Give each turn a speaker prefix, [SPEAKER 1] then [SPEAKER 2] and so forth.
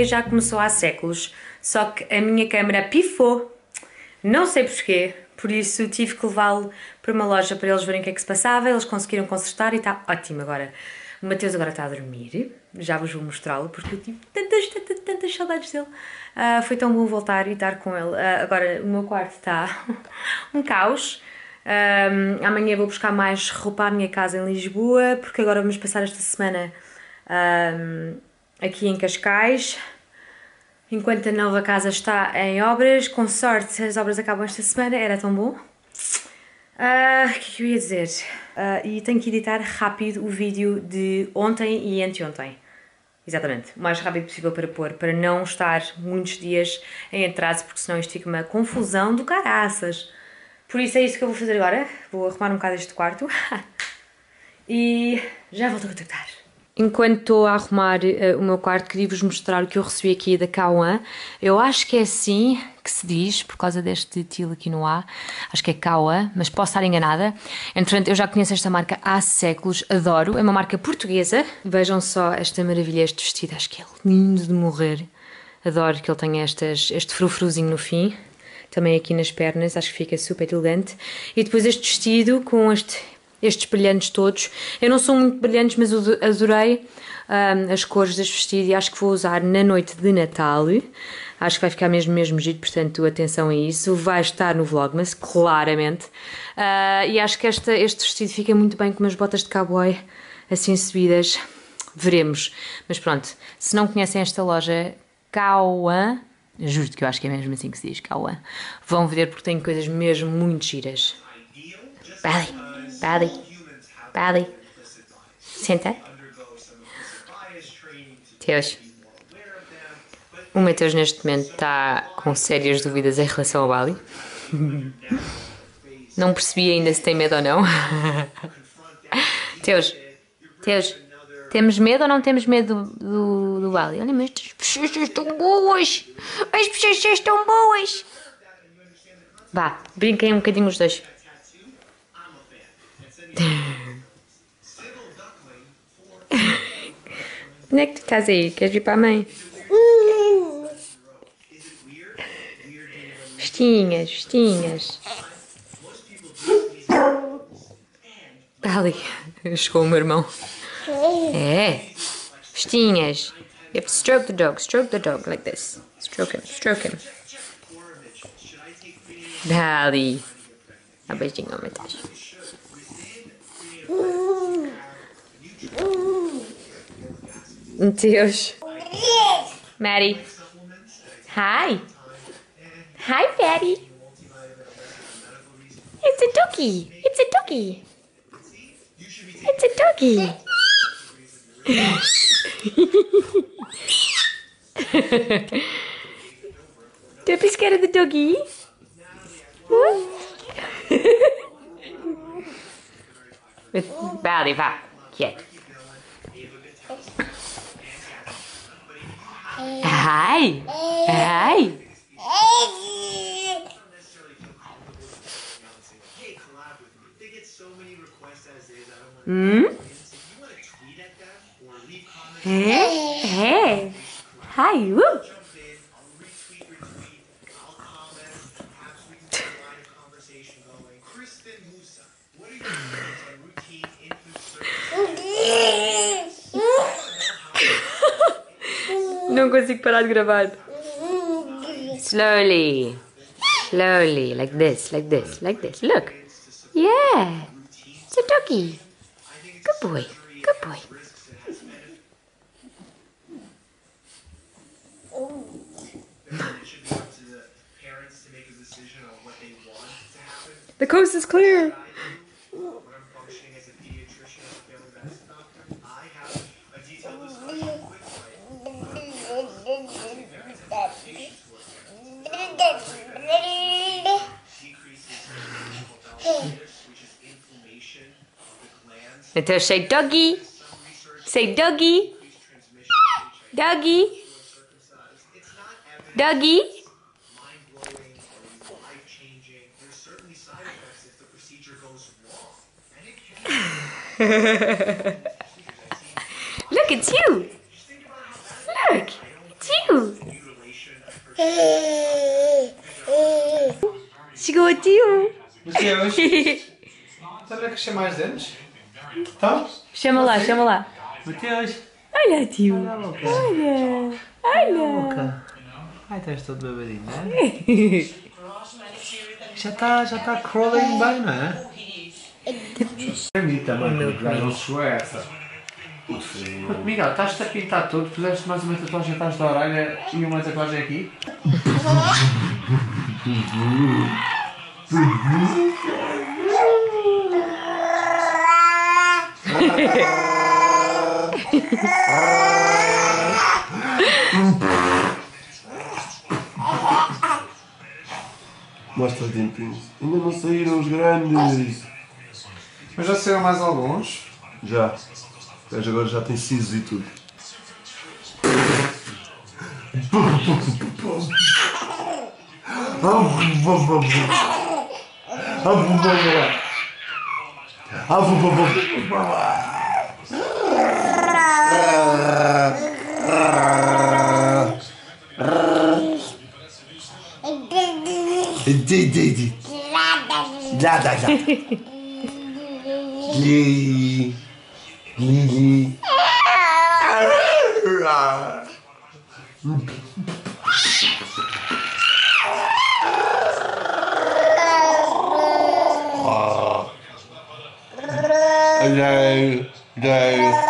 [SPEAKER 1] já começou há séculos, só que a minha câmera pifou, não sei porquê, por isso tive que levá-lo para uma loja para eles verem o que é que se passava, eles conseguiram consertar e está ótimo agora. O Mateus agora está a dormir, já vos vou mostrá-lo porque eu tive tantas saudades dele. Foi tão bom voltar e estar com ele. Agora o meu quarto está um caos. Amanhã vou buscar mais roupa à minha casa em Lisboa, porque agora vamos passar esta semana aqui em Cascais, enquanto a nova casa está em obras. Com sorte as obras acabam esta semana, era tão bom. O que é que eu ia dizer? E tenho que editar rápido o vídeo de ontem e anteontem. Exatamente, o mais rápido possível para pôr, para não estar muitos dias em atraso, porque senão isto fica uma confusão do caraças. Por isso é isso que eu vou fazer agora. Vou arrumar um bocado este quarto e já volto a contactar. Enquanto estou a arrumar o meu quarto, queria-vos mostrar o que eu recebi aqui da Kauan. Eu acho que é assim que se diz, por causa deste til aqui no A. Acho que é Kauan, mas posso estar enganada. Entretanto, eu já conheço esta marca há séculos, adoro. É uma marca portuguesa. Vejam só esta maravilha, este vestido. Acho que é lindo de morrer. Adoro que ele tenha este frufruzinho no fim. Também aqui nas pernas, acho que fica super elegante. E depois este vestido com estes brilhantes todos. Eu não sou muito brilhantes, mas adorei as cores deste vestido e acho que vou usar na noite de Natal. Acho que vai ficar mesmo giro, portanto atenção a isso. Vai estar no Vlogmas, claramente. E acho que este vestido fica muito bem com umas botas de cowboy assim subidas. Veremos. Mas pronto, se não conhecem esta loja, Kauan, juro-te que eu acho que é mesmo assim que se diz, Kauan, vão ver porque tem coisas mesmo muito giras. Bali. Senta. Teus. O Mateus neste momento está com sérias dúvidas em relação ao Bali. Não percebi ainda se tem medo ou não. Teus. Temos medo ou não temos medo do Bali? Olha, mas as bochechas estão boas. As bochechas estão boas. Vá, brinquem um bocadinho os dois. Onde é que tu estás aí? Queres vir para a mãe? Vestinhas. Está ali. Chegou o meu irmão. É. Vestinhas. You have to stroke the dog like this. Stroke him. Está ali. Dá beijinho ao Mateus. Mateus. Maddie. Hi, Maddie. It's a doggy. Don't be scared of the doggy. Maddie, vá. Quieto. Hi. Hey. Hi. Woo. Não consigo parar de gravar. Slowly, like this. Look. Yeah. It's a doggy. Good boy. The coast is clear. Então say doggy. Say doggy. Doggy. Look, it's you. Look, it's you.
[SPEAKER 2] Mateus! Sabe a crescer mais dentes? Então?
[SPEAKER 1] Chama lá, chama lá.
[SPEAKER 2] Mateus!
[SPEAKER 1] Olha, tio.
[SPEAKER 2] Olha a boca.
[SPEAKER 1] Olha.
[SPEAKER 2] Olha a
[SPEAKER 1] Olha.
[SPEAKER 2] boca. Ai, estás todo babadinho, não é? Já está crawling bem, não é? Para mim também, já não chegou a essa. Miguel, estás-te a pintar todo, puseste mais uma tatuagem atrás da orelha e uma tatuagem aqui?
[SPEAKER 3] Mostra os dentinhos. Ainda não saíram os grandes.
[SPEAKER 2] Mas já saíram mais alguns.
[SPEAKER 3] Já. O gajo agora já tem sisos e tudo. Lili. Hello.